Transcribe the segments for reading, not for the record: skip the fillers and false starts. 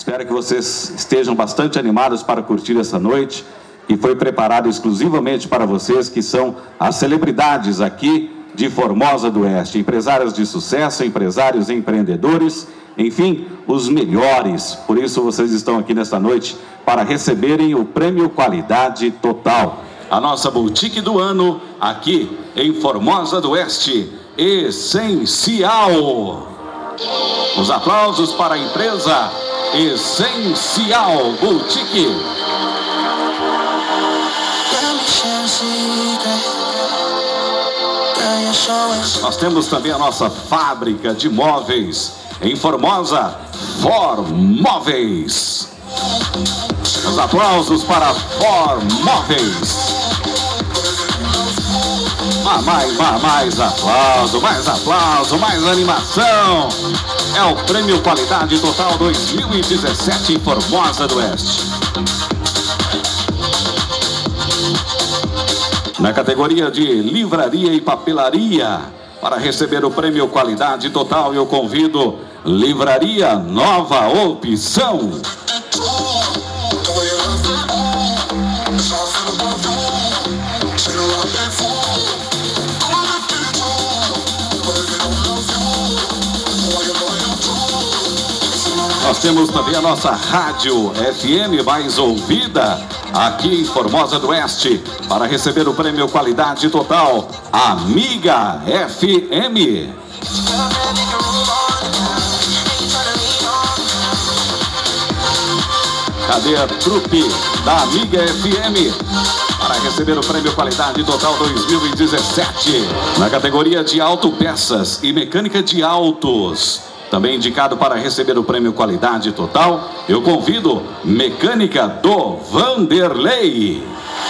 Espero que vocês estejam bastante animados para curtir essa noite, que foi preparada exclusivamente para vocês, que são as celebridades aqui de Formosa do Oeste, empresários de sucesso, empresários empreendedores, enfim, os melhores. Por isso vocês estão aqui nesta noite para receberem o Prêmio Qualidade Total. A nossa boutique do ano aqui em Formosa do Oeste, Essencial. Os aplausos para a empresa Essencial Boutique. Nós temos também a nossa fábrica de móveis em Formosa, Formóveis. Os aplausos para Formóveis. Mais aplauso, mais animação. É o Prêmio Qualidade Total 2017 em Formosa do Oeste. Na categoria de livraria e papelaria, para receber o Prêmio Qualidade Total, eu convido Livraria Nova Opção. Nós temos também a nossa rádio FM mais ouvida aqui em Formosa do Oeste, para receber o Prêmio Qualidade Total, Amiga FM. Cadê a trupe da Amiga FM para receber o Prêmio Qualidade Total 2017? Na categoria de autopeças e mecânica de autos, também indicado para receber o Prêmio Qualidade Total, eu convido Mecânica do Vanderlei.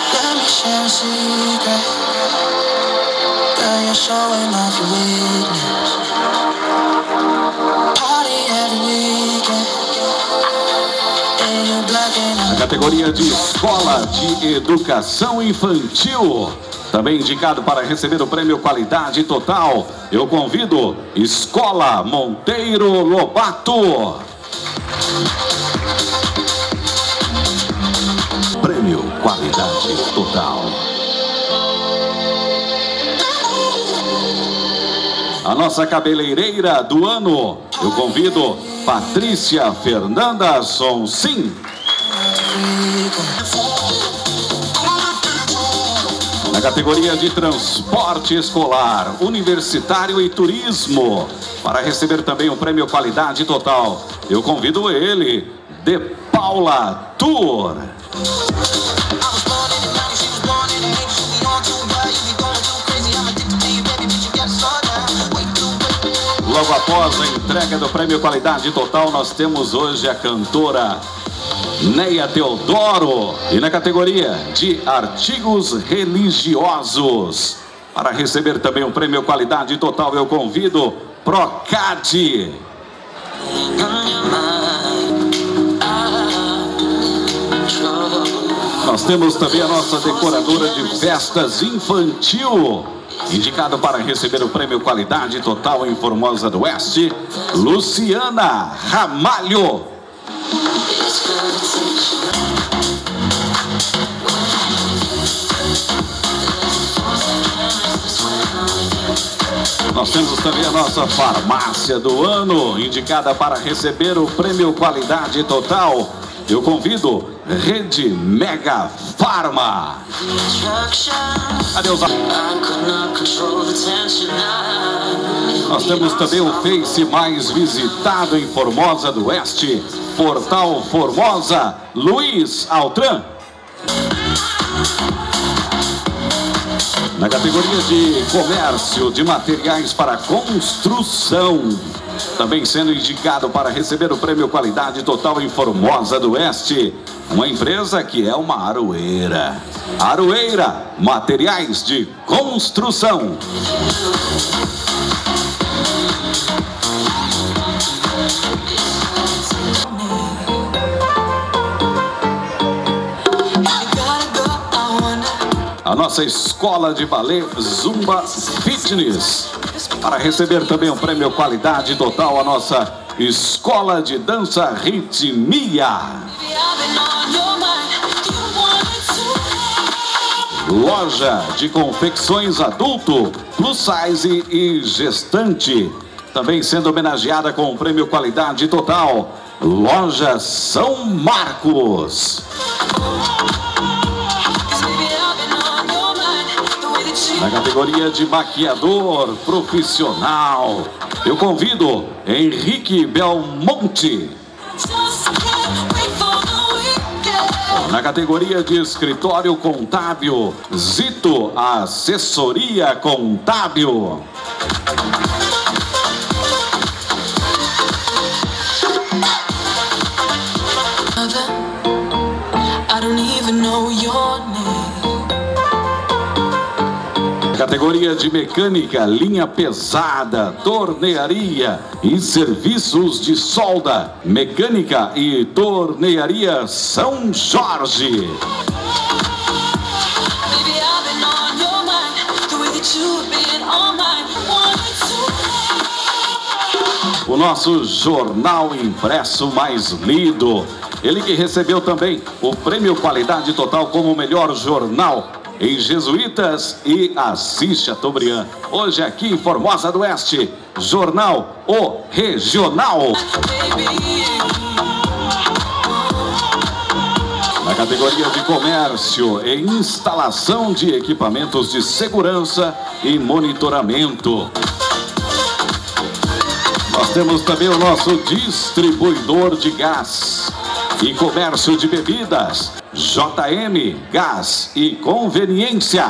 Na categoria de Escola de Educação Infantil, também indicado para receber o Prêmio Qualidade Total, eu convido Escola Monteiro Lobato. Prêmio Qualidade Total. A nossa cabeleireira do ano, eu convido Patrícia Fernanda Sonsim. Na categoria de transporte escolar, universitário e turismo, para receber também o Prêmio Qualidade Total, eu convido ele, De Paula Tour. Logo após a entrega do Prêmio Qualidade Total, nós temos hoje a cantora Neia Teodoro. E na categoria de artigos religiosos, para receber também o Prêmio Qualidade Total, eu convido Procad. Nós temos também a nossa decoradora de festas infantil, indicado para receber o Prêmio Qualidade Total em Formosa do Oeste, Luciana Ramalho. Nós temos também a nossa farmácia do ano, indicada para receber o Prêmio Qualidade Total. Eu convido Rede Mega Farma. Adeus. Nós temos também o Face mais visitado em Formosa do Oeste, Portal Formosa, Luiz Altran. Na categoria de comércio de materiais para construção, também sendo indicado para receber o Prêmio Qualidade Total em Formosa do Oeste, uma empresa que é uma Aroeira. Aroeira, materiais de construção. A nossa escola de balé Zumba Fitness, para receber também o Prêmio Qualidade Total, a nossa Escola de Dança Ritmia. Loja de confecções adulto, plus size e gestante. Também sendo homenageada com o prêmio Qualidade Total. Loja São Marcos. Na categoria de maquiador profissional, eu convido Henrique Belmonte. Na categoria de escritório contábil, Zito Assessoria Contábil. Categoria de mecânica, linha pesada, tornearia e serviços de solda, mecânica e tornearia São Jorge. O nosso jornal impresso mais lido, ele que recebeu também o prêmio Qualidade Total como o melhor jornal em Jesuítas e Assis Chateaubriand. Hoje aqui em Formosa do Oeste, jornal O Regional. Na categoria de comércio e instalação de equipamentos de segurança e monitoramento. Nós temos também o nosso distribuidor de gás e comércio de bebidas, JM Gás e Conveniência.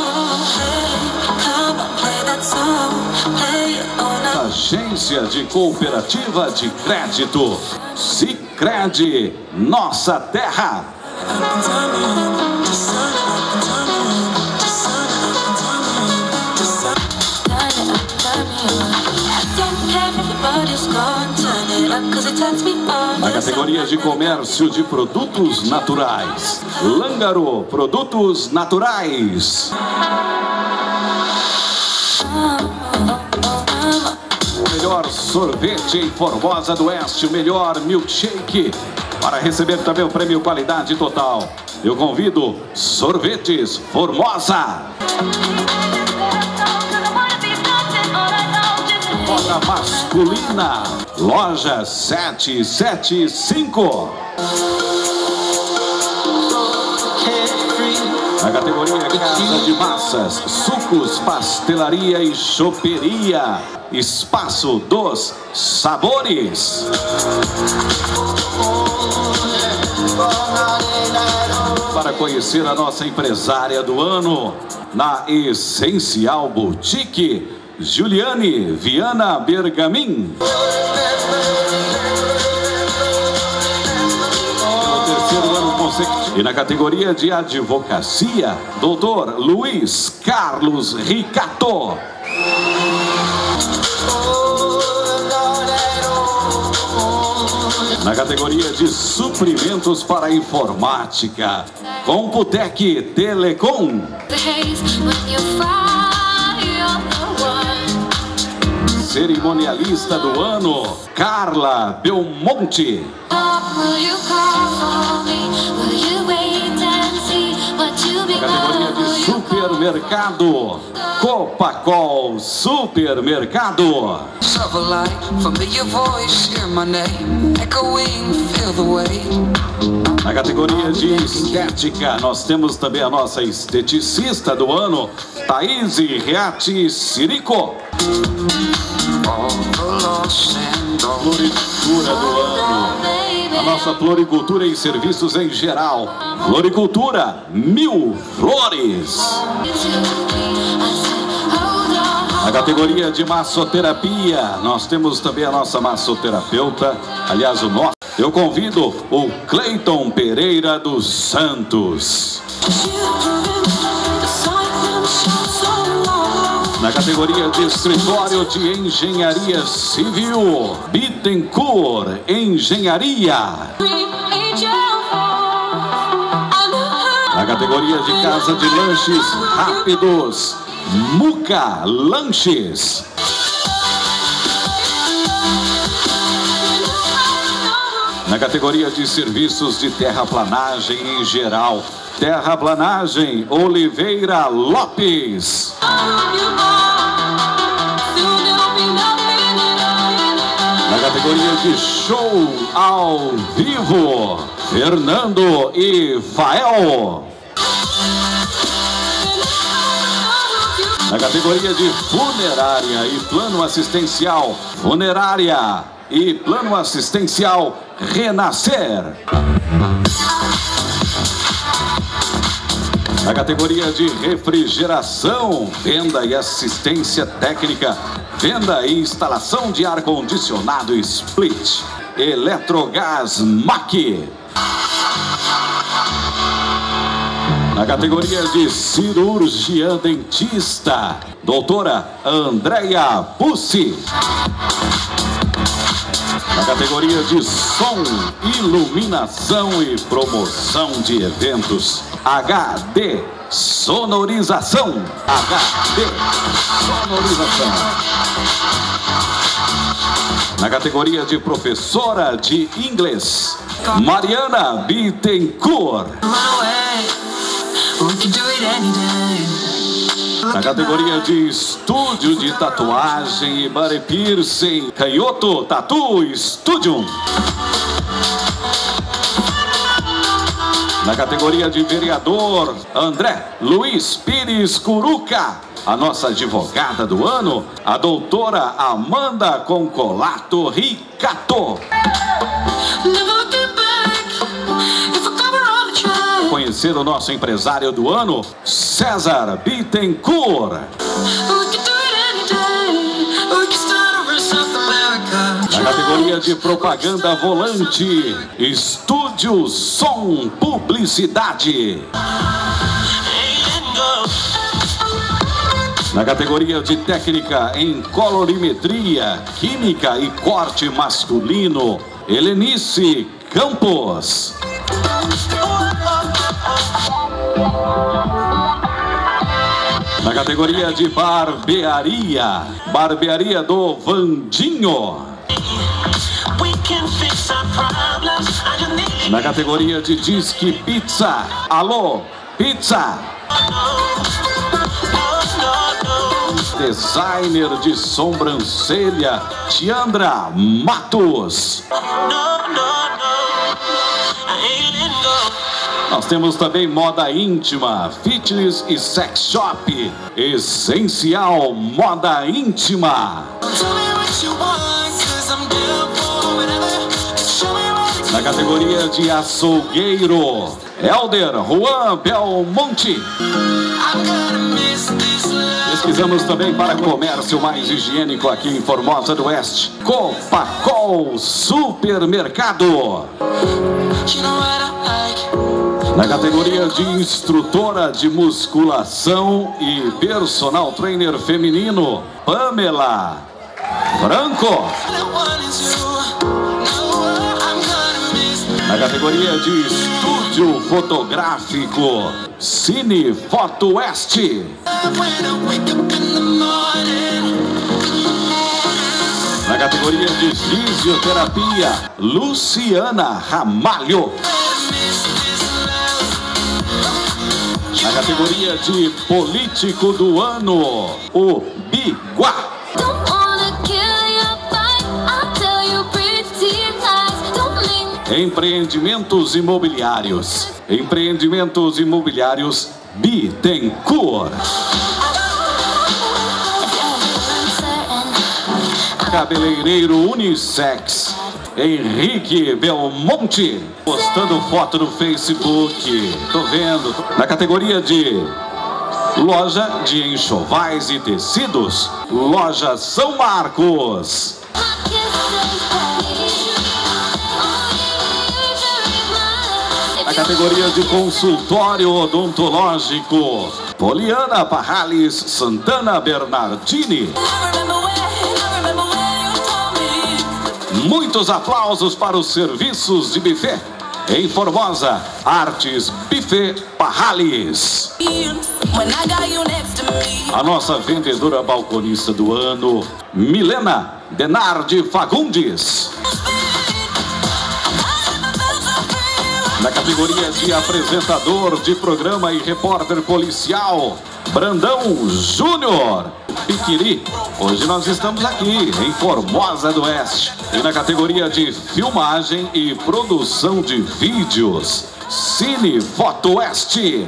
Agência de Cooperativa de Crédito, Sicredi, Nossa Terra. Na categoria de comércio de produtos naturais, Lângaro Produtos Naturais. O melhor sorvete em Formosa do Oeste, o melhor milkshake. Para receber também o prêmio Qualidade Total, eu convido Sorvetes Formosa. Moda masculina, loja 775. Na categoria Casa de Massas, Sucos, Pastelaria e Choperia, Espaço dos Sabores. Para conhecer a nossa empresária do ano, na Essencial Boutique, Juliane Viana Bergamin. No terceiro ano consecutivo. E na categoria de advocacia, Dr. Luiz Carlos Ricato. Na categoria de suprimentos para informática, Computec Telecom. Cerimonialista do ano, Carla Belmonte. Categoria de supermercado, Copacol Supermercado. Na categoria de estética, nós temos também a nossa esteticista do ano, Thaís Reati Sirico. Floricultura do ano, a nossa floricultura e serviços em geral. Floricultura Mil Flores. Na categoria de massoterapia, nós temos também a nossa massoterapeuta, aliás, o nosso. Eu convido o Cleiton Pereira dos Santos. Na categoria de escritório de engenharia civil, Bittencourt Engenharia. Na categoria de casa de lanches rápidos, Muca Lanches. Na categoria de serviços de terraplanagem em geral, terraplanagem Oliveira Lopes. Na categoria de show ao vivo, Fernando e Fael. Na categoria de funerária e plano assistencial, funerária e plano assistencial Renascer. Na categoria de refrigeração, venda e assistência técnica, venda e instalação de ar-condicionado Split, Eletrogás MAC. Na categoria de cirurgia dentista, doutora Andréia Pussi. Na categoria de som, iluminação e promoção de eventos, HD Sonorização. HD Sonorização. Na categoria de professora de inglês, Mariana Bittencourt. Na categoria de estúdio de tatuagem e body piercing, Canhoto Tattoo Studio. Na categoria de vereador, André Luiz Pires Curuca. A nossa advogada do ano, a doutora Amanda Concolato Ricato. Conhecer o nosso empresário do ano, César Bittencourt. Na categoria de propaganda volante, Estúdio Som Publicidade. Na categoria de técnica em colorimetria, química e corte masculino, Helenice Campos. Na categoria de barbearia, barbearia do Vandinho. Na categoria de disque pizza, alô, pizza. Designer de sobrancelha, Tiandra Matos. Nós temos também moda íntima, fitness e sex shop, Essencial Moda Íntima. Na categoria de açougueiro, Helder Juan Belmonte. Pesquisamos também para comércio mais higiênico aqui em Formosa do Oeste, Copacol Supermercado. Na categoria de instrutora de musculação e personal trainer feminino, Pamela Franco. Na categoria de estúdio fotográfico, Cine Foto Oeste. Na categoria de fisioterapia, Luciana Ramalho. Na categoria de político do ano, o Biguá. Empreendimentos imobiliários. Empreendimentos imobiliários Bittencourt. Cabeleireiro unissex, Henrique Belmonte. Postando foto no Facebook. Tô vendo. Na categoria de loja de enxovais e tecidos, Loja São Marcos. Na categoria de consultório odontológico, Poliana Parrales Santana Bernardini. Muitos aplausos para os serviços de buffet em Formosa, Artes Buffet Parrales. A nossa vendedora balconista do ano, Milena Denardi Fagundes. Na categoria de apresentador de programa e repórter policial, Brandão Júnior, Piquiri. Hoje nós estamos aqui em Formosa do Oeste. E na categoria de filmagem e produção de vídeos, Cine Foto Oeste.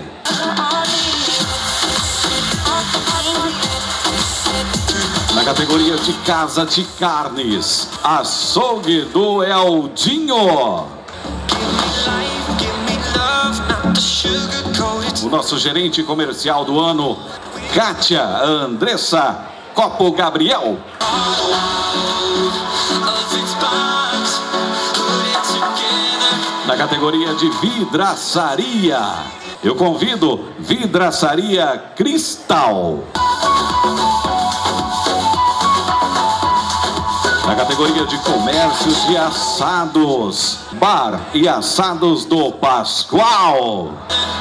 Na categoria de Casa de Carnes, Açougue do Eldinho. O nosso gerente comercial do ano, Kátia Andressa Copo Gabriel. Na categoria de vidraçaria, eu convido Vidraçaria Cristal. Na categoria de comércios e assados, Bar e Assados do Pascoal.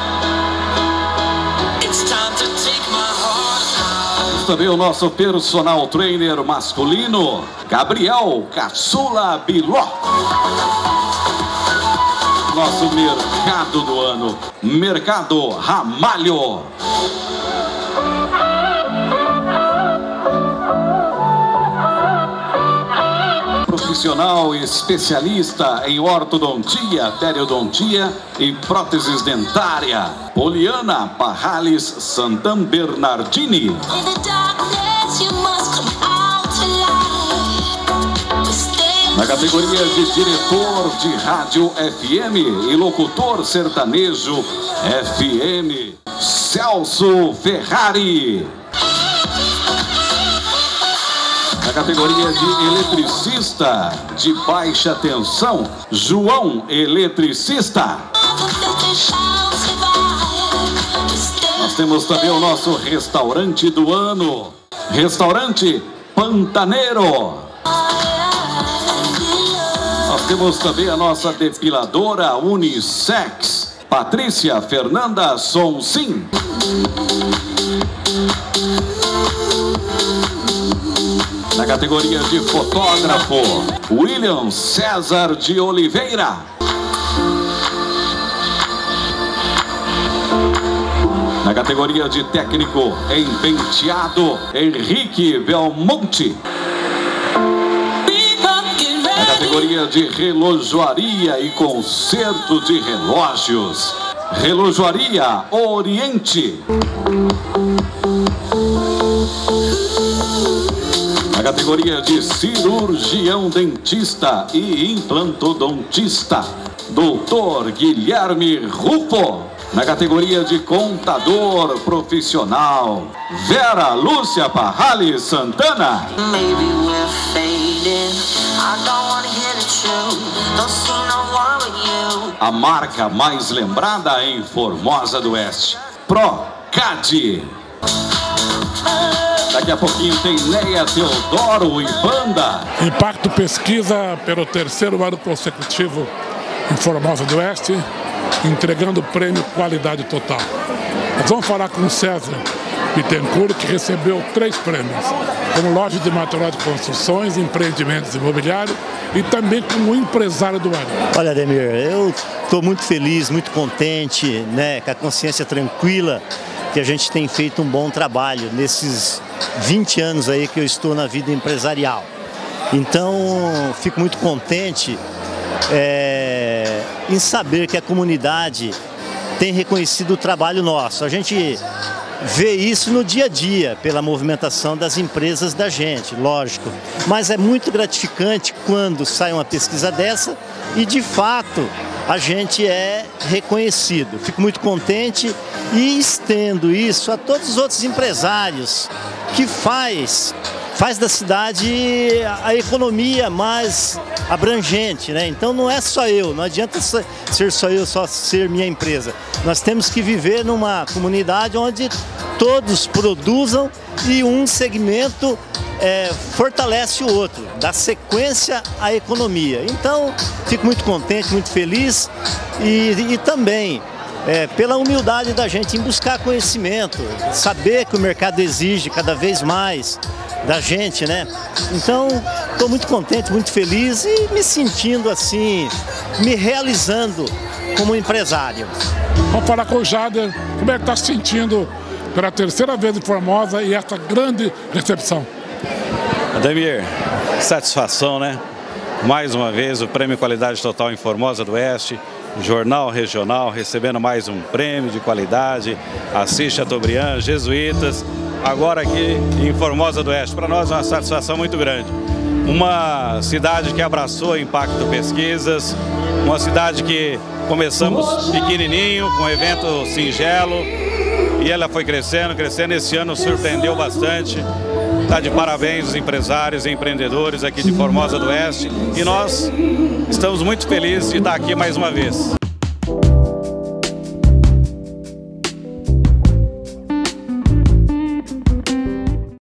Também o nosso personal trainer masculino, Gabriel Caçula Biló. Nosso mercado do ano, Mercado Ramalho. Profissional especialista em ortodontia, periodontia e próteses dentária, Poliana Parrales Santam Bernardini. Na categoria de diretor de rádio FM e locutor sertanejo FM, Celso Ferrari. Na categoria de eletricista de baixa tensão, João Eletricista. Nós temos também o nosso restaurante do ano, Restaurante Pantaneiro. Nós temos também a nossa depiladora unissex, Patrícia Fernanda Sonsim. Na categoria de fotógrafo, William César de Oliveira. Na categoria de técnico em penteado, Henrique Belmonte. Na categoria de relojoaria e conserto de relógios, Relojoaria Oriente. Na categoria de cirurgião dentista e implantodontista, Dr. Guilherme Rufo. Na categoria de contador profissional, Vera Lúcia Parrales Santana. A marca mais lembrada em Formosa do Oeste, Procad. Daqui a pouquinho tem Neia Teodoro e banda. Impacto Pesquisa pelo 3º ano consecutivo em Formosa do Oeste, entregando o prêmio Qualidade Total. Nós vamos falar com o César Bittencourt, que recebeu 3 prêmios, como loja de material de construções, empreendimentos imobiliários e também como empresário do ano. Olha, Ademir, eu estou muito feliz, muito contente, né, com a consciência tranquila que a gente tem feito um bom trabalho nesses 20 anos aí que eu estou na vida empresarial. Então, fico muito contente em saber que a comunidade tem reconhecido o trabalho nosso. A gente vê isso no dia a dia, pela movimentação das empresas da gente, lógico. Mas é muito gratificante quando sai uma pesquisa dessa e, de fato, a gente é reconhecido. Fico muito contente e estendo isso a todos os outros empresários que faz da cidade a economia mais abrangente, né? Então não é só eu, não adianta ser só eu, só ser minha empresa. Nós temos que viver numa comunidade onde todos produzam e um segmento fortalece o outro, dá sequência à economia. Então, fico muito contente, muito feliz e também pela humildade da gente em buscar conhecimento, saber que o mercado exige cada vez mais da gente, né? Então, estou muito contente, muito feliz e me sentindo assim, me realizando como empresário. Vamos falar com o Jader, como é que está se sentindo pela terceira vez em Formosa e essa grande recepção? Ademir, satisfação, né? Mais uma vez o Prêmio Qualidade Total em Formosa do Oeste, Jornal Regional recebendo mais um prêmio de qualidade, Assis Chateaubriand, Jesuítas, agora aqui em Formosa do Oeste. Para nós é uma satisfação muito grande. Uma cidade que abraçou Impacto Pesquisas, uma cidade que começamos pequenininho, com um evento singelo, e ela foi crescendo, esse ano surpreendeu bastante. Está de parabéns os empresários e empreendedores aqui de Formosa do Oeste, e nós estamos muito felizes de estar aqui mais uma vez.